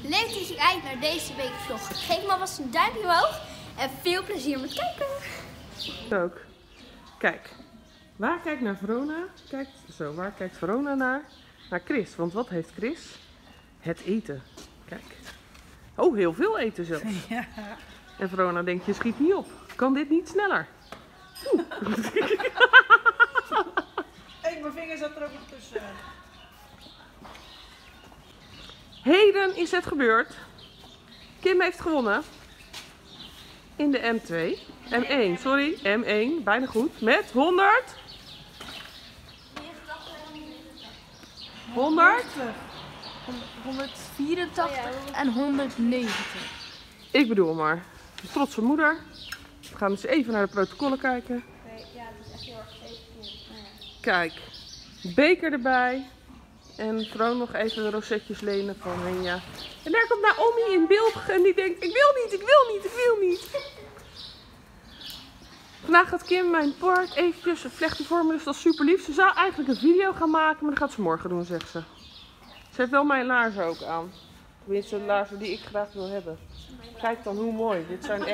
Leuk dat je kijkt naar deze weekvlog. Geef me alvast een duimpje omhoog en veel plezier met kijken. Ook. Kijk, waar kijkt naar Verona? Waar kijkt Verona naar? Naar Chris. Want wat heeft Chris? Het eten. Kijk. Oh, heel veel eten zelfs. Ja. En Verona denkt, je schiet niet op. Kan dit niet sneller? Hey, mijn vinger zat er ook nog tussen. Heden is het gebeurd. Kim heeft gewonnen. In de M2. M1, sorry. M1, bijna goed. Met 100. 184 en 190. Ik bedoel maar. De trotse moeder. We gaan dus even naar de protocollen kijken. Ja, het is echt heel erg steeds. Kijk, beker erbij. En vooral nog even de rosetjes lenen van Henja. En daar komt Naomi in beeld en die denkt, ik wil niet, ik wil niet, ik wil niet. Vandaag gaat Kim mijn paard eventjes vlechten vormen, dus dat is super lief. Ze zou eigenlijk een video gaan maken, maar dat gaat ze morgen doen, zegt ze. Ze heeft wel mijn laarzen ook aan. Tenminste, de laarzen die ik graag wil hebben. Kijk dan hoe mooi.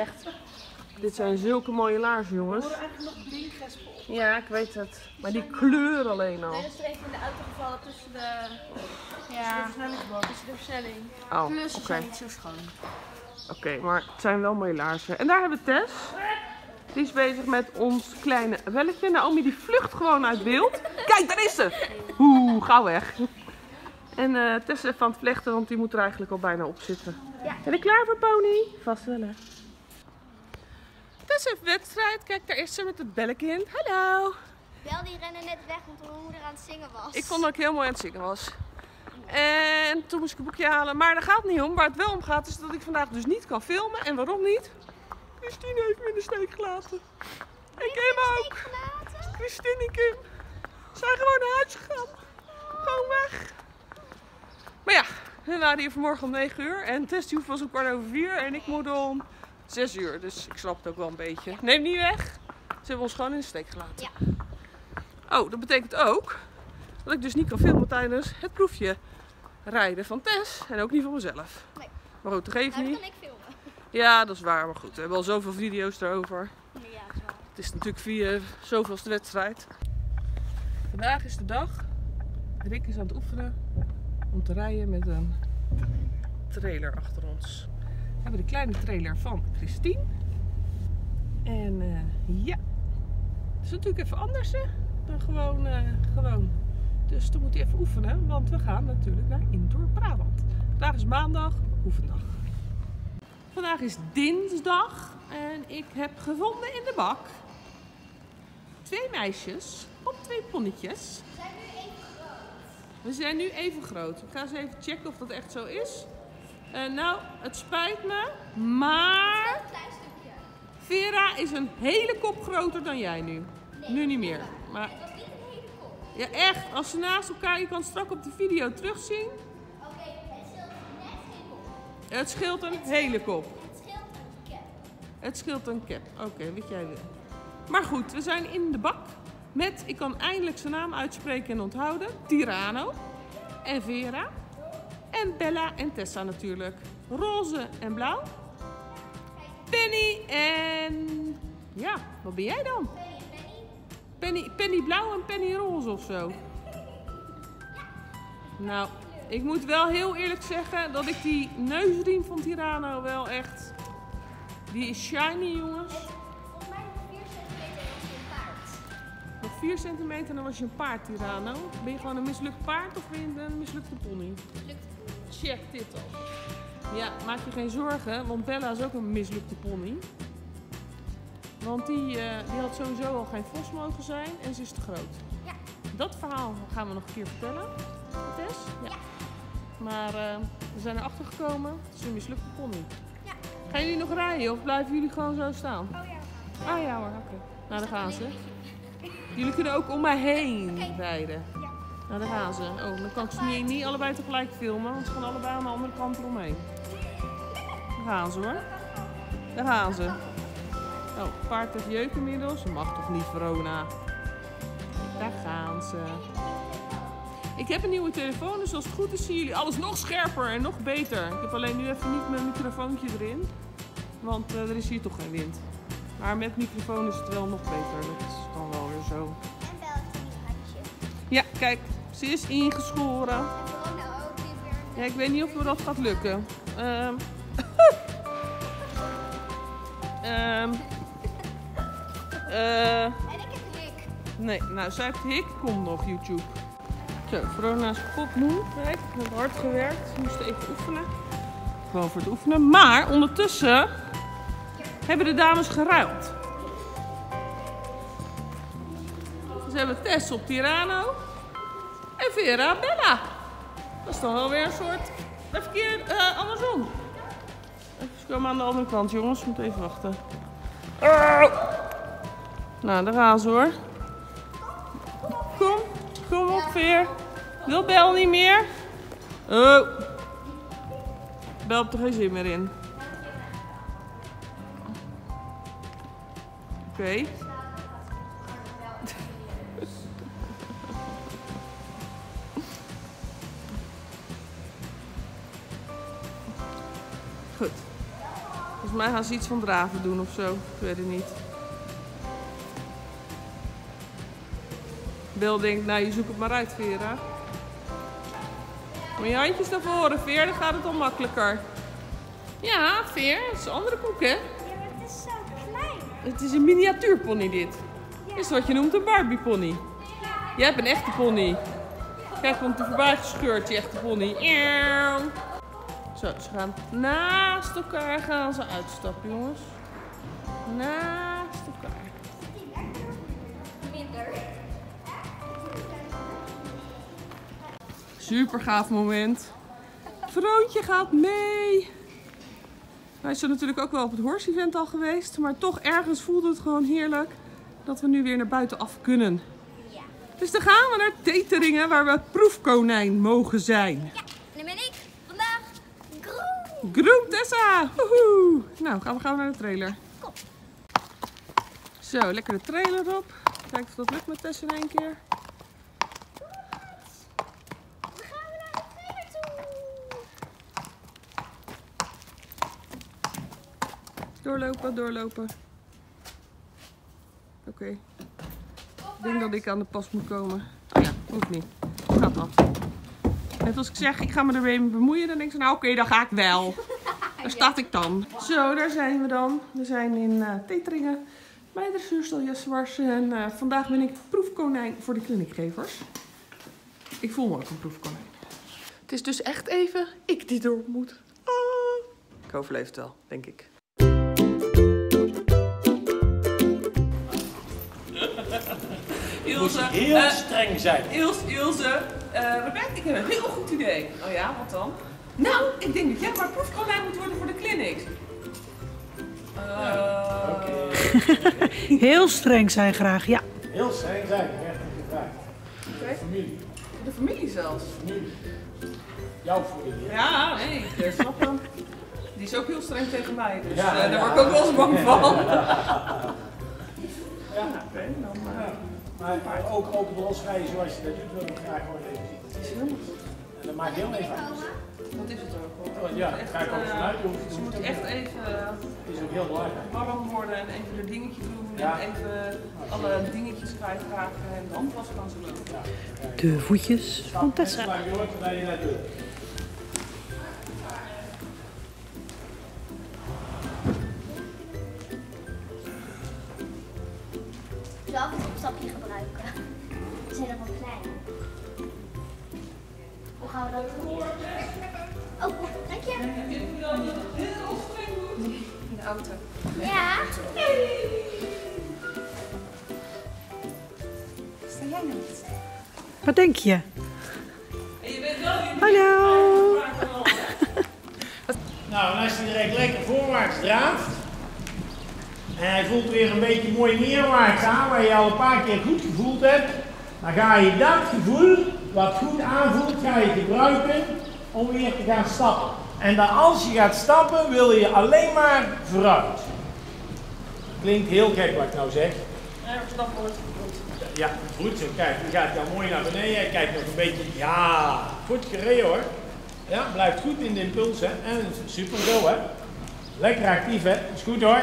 Dit zijn zulke mooie laarzen, jongens. Er worden eigenlijk nog blinkgespen op. Ja, ik weet het. Maar die kleur alleen al. Nee, dat is er even in de auto gevallen tussen de... Ja, Versnellingsbak. tussen de versnelling. Oh, Klussen oké. zijn niet zo schoon. Oké, maar het zijn wel mooie laarzen. En daar hebben we Tess. Die is bezig met ons kleine welletje. Naomi die vlucht gewoon uit beeld. Kijk, daar is ze! Oeh, gauw weg. En Tess is even aan het vlechten, want die moet er eigenlijk al bijna op zitten. Ja. Ben je klaar voor, pony? Vast wel, hè? Tess heeft wedstrijd. Kijk, daar is ze met het bellenkind. Hallo! Bel die rennen net weg omdat mijn moeder aan het zingen was. Ik vond dat ik heel mooi aan het zingen was. En toen moest ik een boekje halen. Maar daar gaat het niet om. Waar het wel om gaat is dat ik vandaag dus niet kan filmen. En waarom niet? Christine heeft me in de steek gelaten. En Kim ook. Christine en Kim zijn gewoon naar huis gegaan. Gewoon weg. Maar ja, we waren hier vanmorgen om 9 uur. En Tess die hoeft pas om 4:15. En ik moet om 6 uur. Dus ik snap het ook wel een beetje. Neem niet weg. Ze hebben ons gewoon in de steek gelaten. Ja. Oh, dat betekent ook dat ik dus niet kan filmen tijdens het proefje rijden van Tess. En ook niet van mezelf. Nee. Maar goed, dat geeft Nou, dan niet. kan ik filmen. Ja, dat is waar. Maar goed, we hebben al zoveel video's erover. Ja, dat is waar. Het is natuurlijk via zoveelste wedstrijd. Vandaag is de dag. Rick is aan het oefenen om te rijden met een trailer achter ons. We hebben de kleine trailer van Christine. En ja, het is natuurlijk even anders hè, dan gewoon. Dus dan moet hij even oefenen, want we gaan natuurlijk naar Indoor Brabant. Vandaag is maandag, oefendag. Vandaag is dinsdag en ik heb gevonden in de bak 2 meisjes op 2 ponnetjes. We zijn nu even groot. Ik ga eens even checken of dat echt zo is. Nou, het spijt me, maar Een klein stukje. Vera is een hele kop groter dan jij nu. Nu niet meer. Maar Het was niet een hele kop. ja, echt, als ze naast elkaar, je kan het straks op de video terugzien. Oké, het scheelt net geen kop. Het scheelt een hele kop. Het scheelt een cap. Het scheelt een cap. Oké, wat jij wil. Maar goed, we zijn in de bak met, ik kan eindelijk zijn naam uitspreken en onthouden, Tirano en Vera. En Bella en Tessa natuurlijk. Roze en blauw. Penny en... Ja, wat ben jij dan? Penny blauw en Penny roze of zo. Nou, ik moet wel heel eerlijk zeggen dat ik die neusriem van Tirano wel echt... Die is shiny, jongens. Volgens mij nog 4 centimeter was je een paard. Nog 4 centimeter en dan was je een paard, Tirano. Ben je gewoon een mislukt paard of ben je een mislukte pony? Check dit al. Ja, maak je geen zorgen, want Bella is ook een mislukte pony. Want die had sowieso al geen vos mogen zijn en ze is te groot. Ja. Dat verhaal gaan we nog een keer vertellen, Tess. Ja. Maar we zijn erachter gekomen, het is een mislukte pony. Ja. Gaan jullie nog rijden of blijven jullie gewoon zo staan? Oh ja. Ah ja hoor, oké. Nou, daar gaan ze. Jullie kunnen ook om mij heen rijden. Ja. Nou, daar gaan ze. Oh, dan kan ik ze niet allebei tegelijk filmen, want ze gaan allebei aan de andere kant eromheen. Daar gaan ze hoor. Daar gaan ze. Oh, het paard heeft jeuk inmiddels. Dat mag toch niet, Verona? Daar gaan ze. Ik heb een nieuwe telefoon, dus als het goed is zien jullie alles nog scherper en nog beter. Ik heb alleen nu even niet mijn microfoontje erin, want er is hier toch geen wind. Maar met microfoon is het wel nog beter, dat is dan wel weer zo. En wel het nieuwe hartje. Ja, kijk, ze is ingeschoren. En vooral nou ook weer Ja, ik weet niet of dat gaat lukken. En ik heb een hik. Nee, nou, zij heeft hik, komt nog YouTube. Zo, Verona is kapot moe. Kijk, we hebben hard gewerkt. We moesten even oefenen. Gewoon voor het oefenen. Maar ondertussen hebben de dames geruild. Ze hebben Tess op Tirano en Vera Bella. Dat is dan wel weer een soort verkeerd andersom. Even komen aan de andere kant, jongens. Moet even wachten. Nou, daar gaan ze hoor. Kom op, Veer. Wil Bel niet meer? Oh. Bel heeft er geen zin meer in. Oké. Goed. Volgens mij gaan ze iets van draven doen of zo. Ik weet het niet. Bel denkt, nou je zoekt het maar uit, Vera. Maar je handjes naar voren, Veer, dan gaat het al makkelijker. Ja, Veer, het is een andere koek, hè? Ja, maar het is zo klein. Het is een miniatuurpony dit. Dit is wat je noemt een Barbiepony. Jij hebt een echte pony. Kijk, komt er voorbij gescheurd, die echte pony. Zo, ze gaan naast elkaar gaan ze uitstappen, jongens. Naast elkaar. Minder. Super gaaf moment. Vroontje gaat mee. Wij zijn natuurlijk ook wel op het horse event al geweest. Maar toch ergens voelde het gewoon heerlijk dat we nu weer naar buiten af kunnen. Ja. Dus dan gaan we naar Teteringen waar we proefkonijn mogen zijn. Ja, en dan ben ik vandaag groen. Groen Tessa! Woehoe! Nou, gaan we naar de trailer. Kom. Zo, lekker de trailer op. Kijken of dat lukt met Tessa in één keer. Dan gaan we naar de trailer toe. Doorlopen, doorlopen. Oké. Ik denk dat ik aan de pas moet komen. Oh ja, hoeft niet. Gaat wel. Net als ik zeg, ik ga me ermee bemoeien, dan denk ik, nou oké, dan ga ik wel. Daar sta ik dan. Zo, daar zijn we dan. We zijn in Teteringen bij dressuurstal Jeswars. En vandaag ben ik proefkonijn voor de kliniekgevers. Ik voel me ook een proefkonijn. Het is dus echt even ik die door moet. Ik overleef het wel, denk ik. Moet heel streng zijn. Ilse, Rebecca, ik heb een heel goed idee. Oh ja, wat dan? Nou, ik denk dat jij maar proefkonijn moet worden voor de clinics. Heel streng zijn graag, ja. Heel streng zijn, echt een gevraagd. Oké. Familie. De familie zelfs. Familie. Jouw familie. Hè? Ja, nee, ik snap hem. Die is ook heel streng tegen mij, dus Ja, daar ja. word ik ook wel eens bang van. Ja. Oké, dan Maar ook rolschrijven zoals je dat doet, wil ik graag gewoon even zien. het is helemaal goed. En dat maakt heel even uit. Dat is het ook. Oh, ja, daar ga ik ook vanuit. Ze moet echt even Het is ook heel belangrijk. warm worden en even haar dingetje doen. Ja. En even alle dingetjes kwijtraken en dan pas kan ze lopen. Ja. De voetjes van Tessa. Maar je hoort waar je naar doet. Ik zal het opstapje gebruiken. Ze zijn nog wel klein. Hoe gaan we dat doen? Oh, dank je. Heel streng doen. In de auto. Ja. Sta jij nou niet? Wat denk je? En je bent wel in Hallo! Nou, en als hij direct lekker voorwaarts draaft. En hij voelt weer een beetje mooi neerwaarts aan, waar je al een paar keer goed gevoeld hebt. Dan ga je dat gevoel, wat goed aanvoelt, ga je gebruiken om weer te gaan stappen. En dan als je gaat stappen, wil je alleen maar vooruit. Klinkt heel gek wat ik nou zeg. Ja, verstand wordt goed. Ja, goed zo. Kijk, die gaat dan mooi naar beneden. Kijk nog een beetje. Ja, goed gereden hoor. Ja, blijft goed in de impuls hè. En super zo hè. Lekker actief hè. Is goed hoor.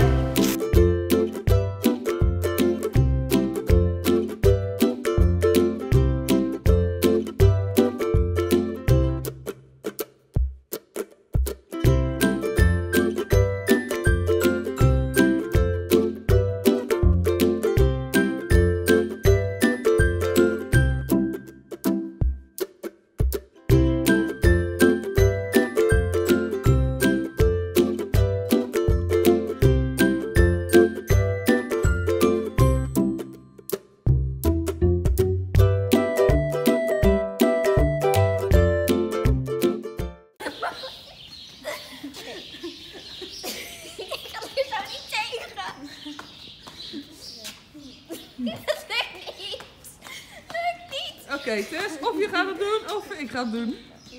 Oké, Tess, of je gaat het doen of ik ga het doen.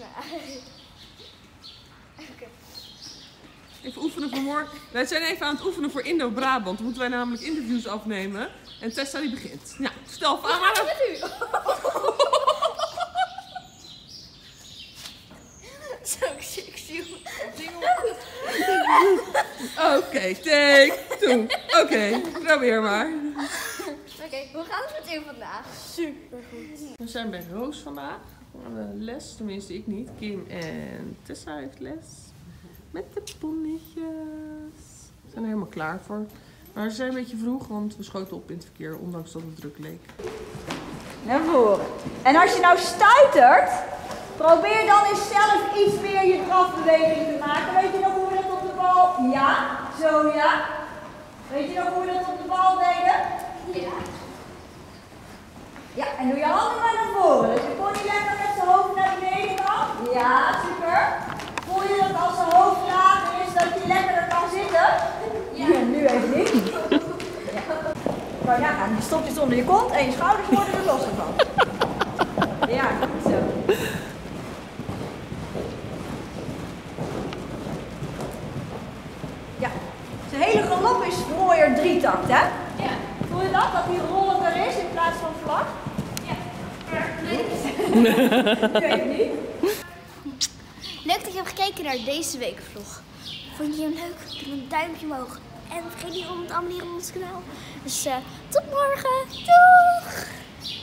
Even oefenen voor morgen. Wij zijn even aan het oefenen voor Indo-Brabant. Dan moeten wij namelijk interviews afnemen. En Tessa die begint. Nou, stel voor aan maar. Zo sexy. Oké, take 2. Oké, probeer maar. Oké, hoe gaat het met u vandaag? Super goed. We zijn bij Roos vandaag. We hebben les, tenminste ik niet. Kim en Tessa heeft les. Met de ponnetjes. We zijn er helemaal klaar voor. Maar ze zijn een beetje vroeg, want we schoten op in het verkeer, ondanks dat het druk leek. Naar voren. En als je nou stuitert, probeer dan eens zelf iets meer je drafbeweging te maken. Weet je nog hoe we dat op de bal? Ja, zo ja. Weet je nog hoe we dat op de bal deden? Ja. Ja, en doe je handen maar naar voren. Dus je pony lekker met zijn hoofd naar beneden kan. Ja, super. Voel je dat als zijn hoofd lager is, dat je lekkerder kan zitten? Ja. Nu even niet. Ja. Nou ja, die stopjes onder je kont en je schouders worden er los van. Ja, goed zo. Ja, zijn hele galop is mooier 3-takt, hè? Ja. Voel je dat? Dat die rollender is in plaats van vlag? Ja. Nee. Nee, niet. Leuk dat je hebt gekeken naar deze weekvlog. Vond je hem leuk? Doe een duimpje omhoog. En vergeet niet om te abonneren op ons kanaal. Dus tot morgen. Doeg!